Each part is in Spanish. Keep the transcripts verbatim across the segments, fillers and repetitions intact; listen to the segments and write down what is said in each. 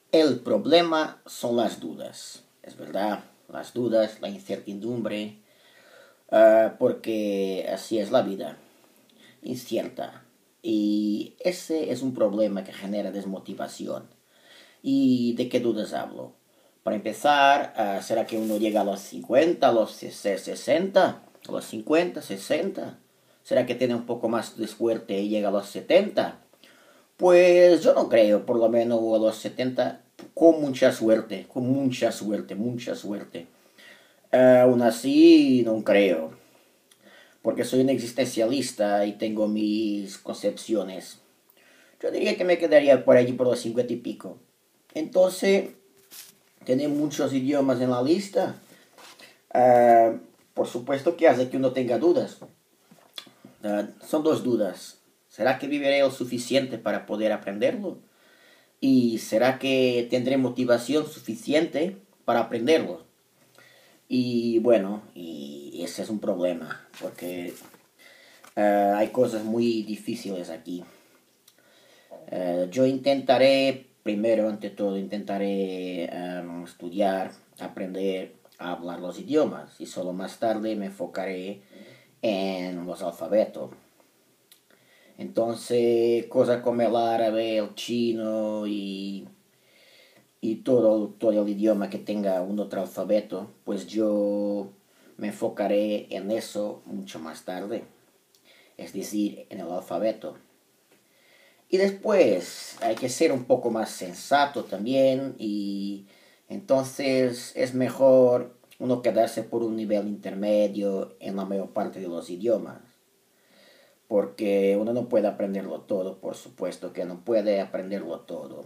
El problema son las dudas, es verdad, las dudas, la incertidumbre, uh, porque así es la vida, incierta. Y ese es un problema que genera desmotivación. ¿Y de qué dudas hablo? Para empezar, uh, ¿será que uno llega a los cincuenta, a los sesenta, a los cincuenta, sesenta? ¿Será que tiene un poco más de suerte y llega a los setenta? Pues yo no creo, por lo menos a los setenta, con mucha suerte, con mucha suerte, mucha suerte. Eh, aún así, no creo, porque soy un existencialista y tengo mis concepciones. Yo diría que me quedaría por allí por los cincuenta y pico. Entonces, tener muchos idiomas en la lista, eh, por supuesto que hace que uno tenga dudas. Eh, son dos dudas. ¿Será que viviré lo suficiente para poder aprenderlo? ¿Y será que tendré motivación suficiente para aprenderlo? Y bueno, y ese es un problema, porque uh, hay cosas muy difíciles aquí. Uh, yo intentaré, primero ante todo, intentaré um, estudiar, aprender a hablar los idiomas y solo más tarde me enfocaré en los alfabetos. Entonces, cosas como el árabe, el chino y y todo, todo el idioma que tenga un otro alfabeto, pues yo me enfocaré en eso mucho más tarde, es decir, en el alfabeto. Y después hay que ser un poco más sensato también y entonces es mejor uno quedarse por un nivel intermedio en la mayor parte de los idiomas. Porque uno no puede aprenderlo todo, por supuesto que no puede aprenderlo todo.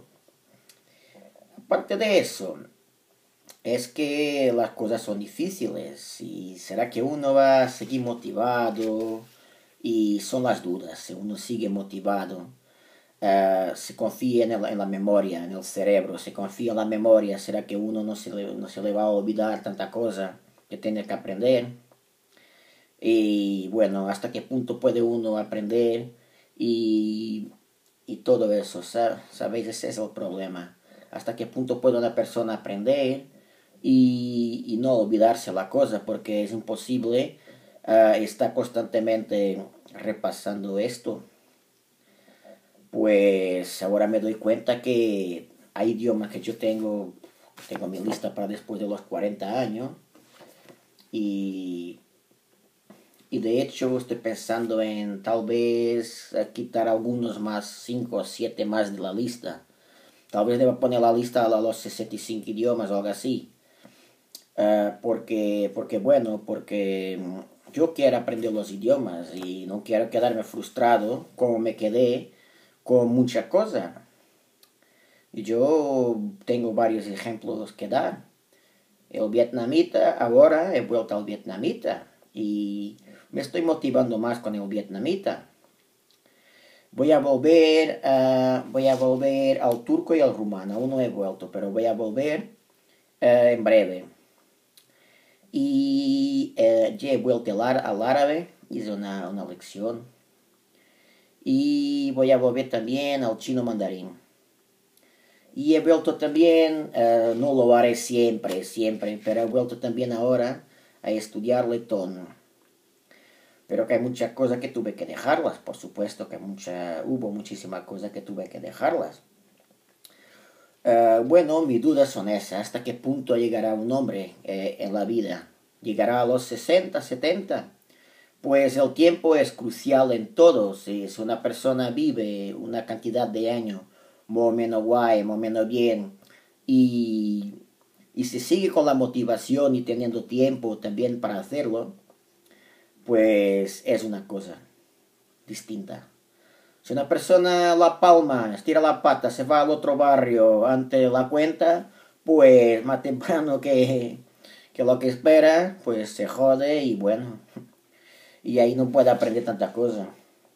Aparte de eso, es que las cosas son difíciles y será que uno va a seguir motivado y son las dudas, si uno sigue motivado, uh, se confía en, el, en, la memoria, en el cerebro, se confía en la memoria, será que uno no se le, no se le va a olvidar tanta cosa que tiene que aprender y bueno, hasta qué punto puede uno aprender y, y todo eso, ¿sabéis? Ese es el problema. Hasta qué punto puede una persona aprender y, y no olvidarse la cosa, porque es imposible uh, estar constantemente repasando esto. Pues ahora me doy cuenta que hay idiomas que yo tengo, tengo mi lista para después de los cuarenta años y, y de hecho estoy pensando en tal vez quitar algunos más, cinco o siete más de la lista. Tal vez deba poner la lista a los sesenta y cinco idiomas o algo así. Uh, porque, porque, bueno, porque yo quiero aprender los idiomas y no quiero quedarme frustrado como me quedé con mucha cosa. Y yo tengo varios ejemplos que dar. El vietnamita, ahora he vuelto al vietnamita y me estoy motivando más con el vietnamita. Voy a volver, uh, voy a volver al turco y al rumano. Aún no he vuelto, pero voy a volver uh, en breve. Y uh, ya he vuelto al, al árabe, hice una, una lección. Y voy a volver también al chino mandarín. Y he vuelto también, uh, no lo haré siempre, siempre, pero he vuelto también ahora a estudiar letón. Pero que hay muchas cosas que tuve que dejarlas, por supuesto que mucha, hubo muchísimas cosas que tuve que dejarlas. Uh, bueno, mis dudas son esas, ¿hasta qué punto llegará un hombre eh, en la vida? ¿Llegará a los sesenta, setenta? Pues el tiempo es crucial en todo, si una persona vive una cantidad de años, más o menos guay, más o menos bien, y, y si sigue con la motivación y teniendo tiempo también para hacerlo, pues es una cosa distinta. Si una persona la palma, estira la pata, se va al otro barrio ante la cuenta, pues más temprano que, que lo que espera, pues se jode y bueno, y ahí no puede aprender tanta cosa.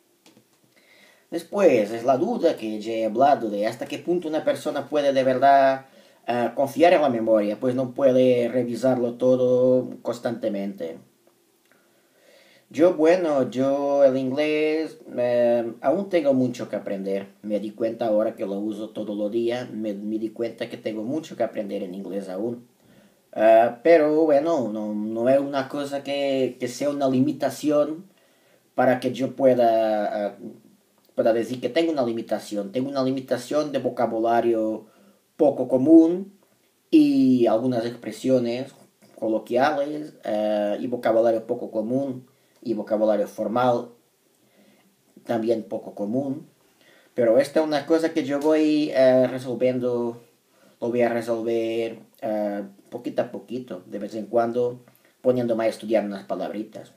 Después es la duda que ya he hablado de hasta qué punto una persona puede de verdad uh, confiar en la memoria, pues no puede revisarlo todo constantemente. Yo, bueno, yo el inglés eh, aún tengo mucho que aprender. Me di cuenta ahora que lo uso todos los días, me, me di cuenta que tengo mucho que aprender en inglés aún. Ah, pero bueno, no, no es una cosa que, que sea una limitación para que yo pueda, ah, pueda decir que tengo una limitación. Tengo una limitación de vocabulario poco común y algunas expresiones coloquiales eh, y vocabulario poco común y vocabulario formal también poco común. Pero esta es una cosa que yo voy eh, resolviendo, lo voy a resolver eh, poquito a poquito, de vez en cuando poniéndome a estudiar unas palabritas.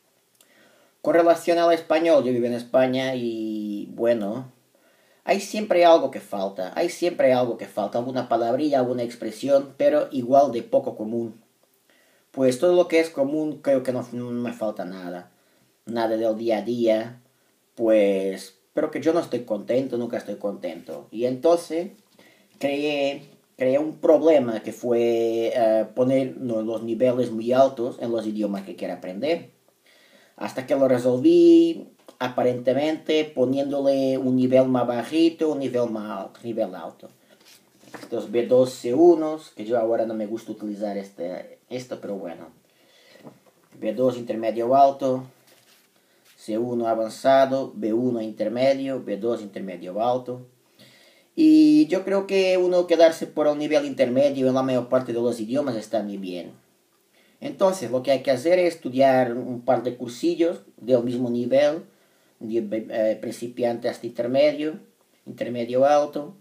Con relación al español, yo vivo en España y bueno, hay siempre algo que falta, hay siempre algo que falta, alguna palabrilla, alguna expresión, pero igual de poco común. Pues todo lo que es común creo que no, no me falta nada, nada del día a día, pues, pero que yo no estoy contento, nunca estoy contento. Y entonces creé, creé un problema que fue uh, poner no, los niveles muy altos en los idiomas que quiero aprender. Hasta que lo resolví aparentemente poniéndole un nivel más bajito, un nivel más nivel alto. Estos B dos C uno, que yo ahora no me gusta utilizar este, esto, pero bueno. B dos intermedio alto, C uno avanzado, B uno intermedio, B dos intermedio alto. Y yo creo que uno quedarse por un nivel intermedio en la mayor parte de los idiomas está muy bien. Entonces, lo que hay que hacer es estudiar un par de cursillos del mismo nivel, de principiante hasta intermedio, intermedio alto,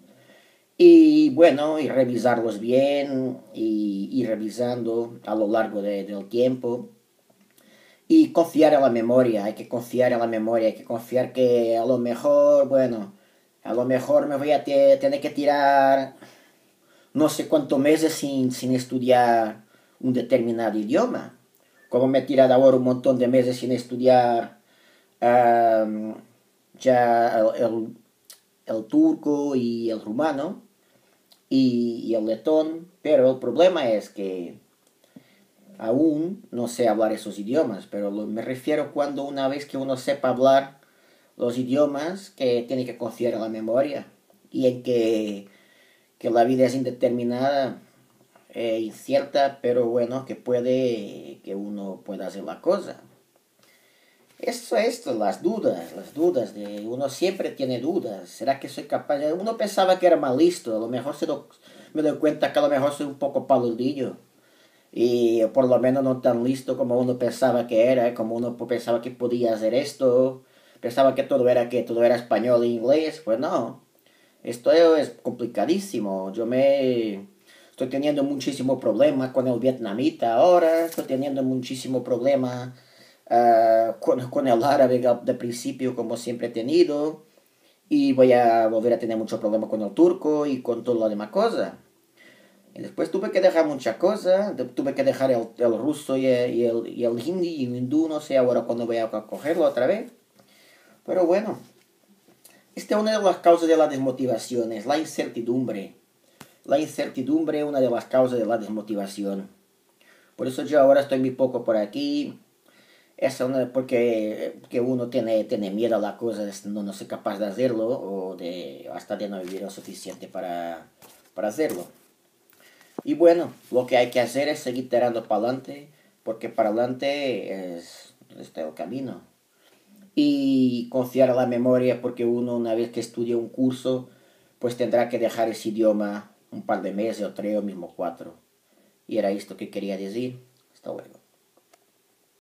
y bueno, y revisarlos bien, y ir revisando a lo largo de, del tiempo, y confiar en la memoria, hay que confiar en la memoria, hay que confiar que a lo mejor, bueno, a lo mejor me voy a tener que tirar no sé cuántos meses sin, sin estudiar un determinado idioma. Como me he tirado ahora un montón de meses sin estudiar um, ya el, el, el, turco y el rumano y, y el letón, pero el problema es que aún no sé hablar esos idiomas, pero lo, me refiero cuando una vez que uno sepa hablar los idiomas, que tiene que confiar en la memoria y en que, que la vida es indeterminada e incierta, pero bueno, que puede, que uno pueda hacer la cosa. Eso es las dudas, las dudas, de uno siempre tiene dudas. ¿Será que soy capaz? Uno pensaba que era más listo, a lo mejor se do, me doy cuenta que a lo mejor soy un poco paludillo. Y por lo menos no tan listo como uno pensaba que era, como uno pensaba que podía hacer esto, pensaba que todo era que todo era español e inglés, pues no, esto es complicadísimo. Yo me estoy teniendo muchísimo problema con el vietnamita ahora, estoy teniendo muchísimo problema uh, con, con el árabe de principio como siempre he tenido, y voy a volver a tener mucho problema con el turco y con toda la demás cosa. Y después tuve que dejar muchas cosas, tuve que dejar el, el ruso y el, y, el, y el hindi y el hindú, no sé ahora cuándo voy a cogerlo otra vez. Pero bueno, esta es una de las causas de la desmotivación, es la incertidumbre. La incertidumbre es una de las causas de la desmotivación. Por eso yo ahora estoy muy poco por aquí. Es una, porque que uno tiene, tiene miedo a la cosa, no, no soy capaz de hacerlo o de, hasta de no vivir lo suficiente para, para hacerlo. Y bueno, lo que hay que hacer es seguir tirando para adelante, porque para adelante es, este el camino. Y confiar en la memoria, porque uno una vez que estudia un curso, pues tendrá que dejar ese idioma un par de meses o tres o mismo cuatro. Y era esto que quería decir. Hasta luego.